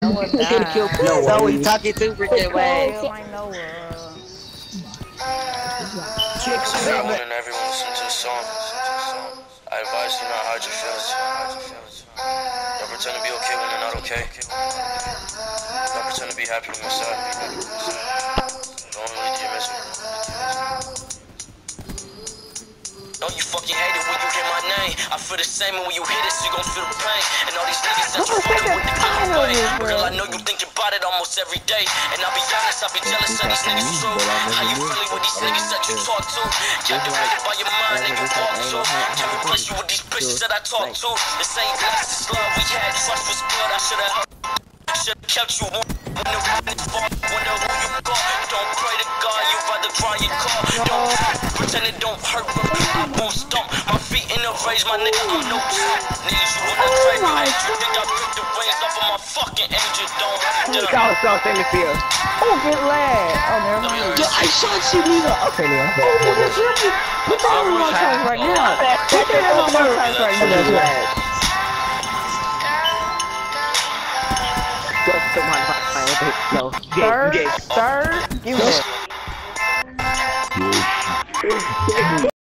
Noah died. No, he talking to Bridget Way. Kill my Noah. Everyone and everyone listen to the song. I advise you not hide your feelings. Don't pretend to be okay when you're not okay. Don't pretend to be happy when you're sad. Don't lead your misery. Know you fucking hate it when you hear my name. I feel the same when you hit it, so you gon' feel the pain. And all these niggas that you fucking with the giveaway. Girl, I know you think about it almost every day. And I'll be honest, I'll be jealous of these niggas true. How you feeling with these niggas that you talk to? Captivated by your mind and you walk to. Can't replace you with these bitches that I talk to. This ain't last, this love we had, trust was good. I should've kept you warm. When the rain is fall, wonder who you got. Don't pray to God, you rather cry your car. Don't pretend it don't hurt, bro. I won't stomp my feet in the rage, my nigga. I'm no chump. Niggas, you wanna trade me? You think I ripped the reins off of my fucking engine? Don't hurt them. Stop in the field. Oh, get lag. Oh, never mind. Yo, I shot you, nigga. Okay, nigga. Put that on my charge right now. Put that on my charge right now. Third, you